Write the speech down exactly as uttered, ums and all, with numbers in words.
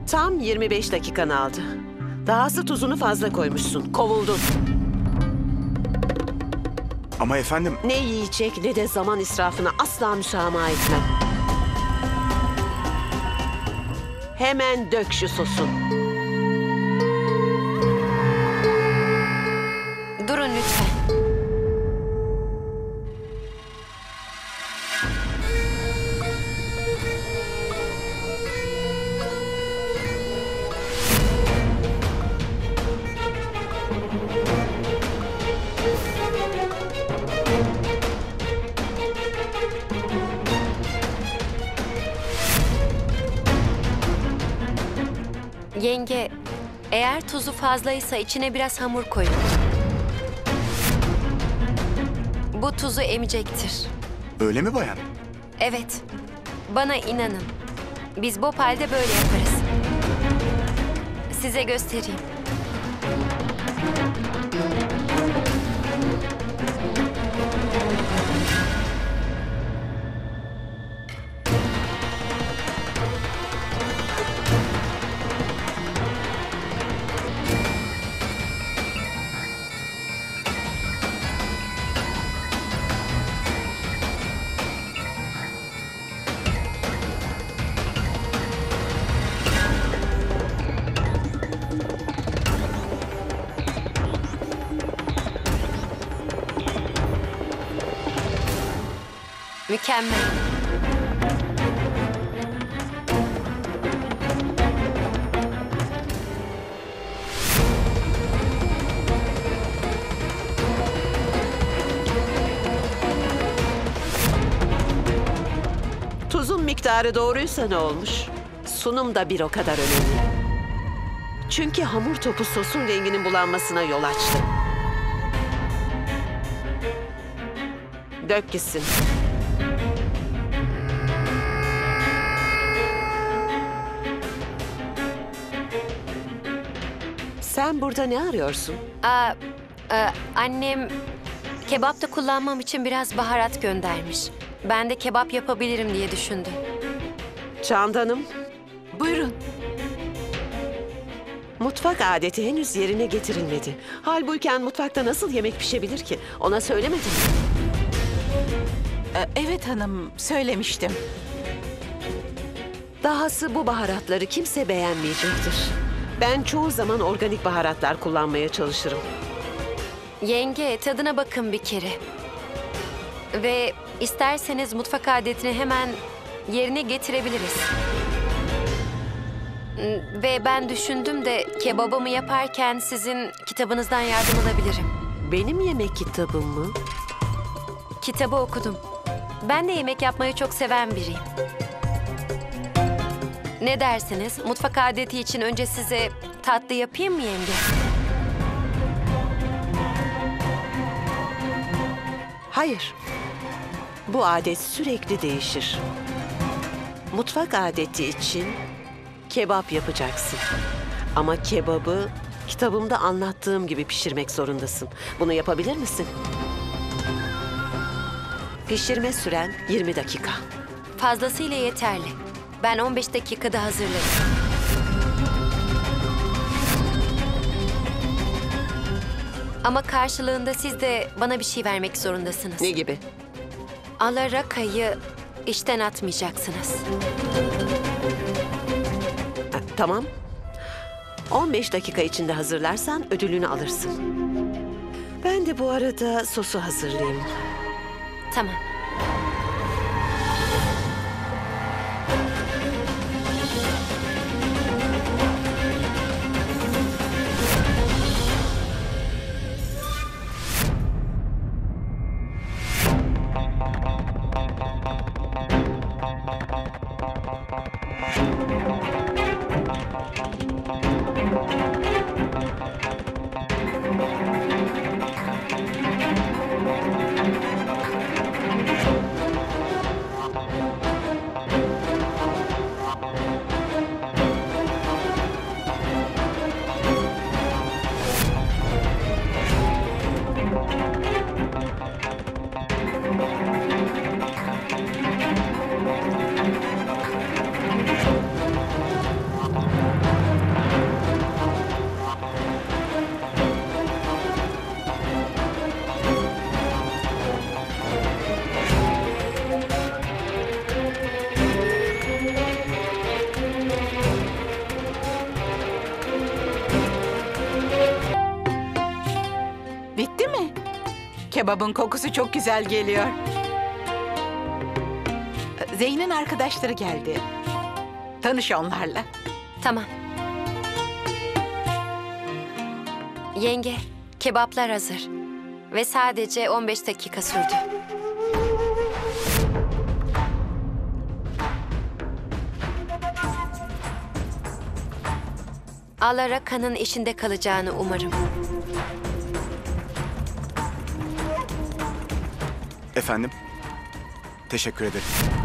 Tam yirmi beş dakikan aldı. Dahası tuzunu fazla koymuşsun. Kovuldun. Ama efendim... Ne yiyecek ne de zaman israfına asla müsamaha etmem. Hemen dök şu sosu. Durun lütfen. Yenge, eğer tuzu fazlaysa içine biraz hamur koyun. Bu tuzu emecektir. Öyle mi bayan? Evet, bana inanın. Biz Bhopal'de böyle yaparız. Size göstereyim. Mükemmel. Tuzun miktarı doğruysa ne olmuş? Sunum da bir o kadar önemli. Çünkü hamur topu sosun renginin bulanmasına yol açtı. Dök gitsin. Sen burada ne arıyorsun? Aa, e, annem kebapta kullanmam için biraz baharat göndermiş. Ben de kebap yapabilirim diye düşündüm. Candanım, Buyurun. mutfak adeti henüz yerine getirilmedi. Halbuki mutfakta nasıl yemek pişebilir ki? Ona söylemedin mi? Ee, Evet hanım, söylemiştim. Dahası bu baharatları kimse beğenmeyecektir. Ben çoğu zaman organik baharatlar kullanmaya çalışırım. Yenge, tadına bakın bir kere. Ve isterseniz mutfak adetini hemen yerine getirebiliriz. Ve ben düşündüm de kebabımı yaparken sizin kitabınızdan yardım alabilirim. Benim yemek kitabım mı? Kitabı okudum. Ben de yemek yapmayı çok seven biriyim. Ne dersiniz? Mutfak adeti için önce size tatlı yapayım mı yenge? Hayır. Bu adet sürekli değişir. Mutfak adeti için kebap yapacaksın. Ama kebabı kitabımda anlattığım gibi pişirmek zorundasın. Bunu yapabilir misin? Pişirme süren yirmi dakika. Fazlasıyla yeterli. Ben on beş dakikada hazırlarım. Ama karşılığında siz de bana bir şey vermek zorundasınız. Ne gibi? Alaraka'yı işten atmayacaksınız. Ha, tamam. on beş dakika içinde hazırlarsan ödülünü alırsın. Ben de bu arada sosu hazırlayayım. Tamam. Kebabın kokusu çok güzel geliyor. Zeyn'in arkadaşları geldi. Tanış onlarla. Tamam. Yenge, kebaplar hazır. Ve sadece on beş dakika sürdü. Alara kanın işinde kalacağını umarım. Efendim? Teşekkür ederim.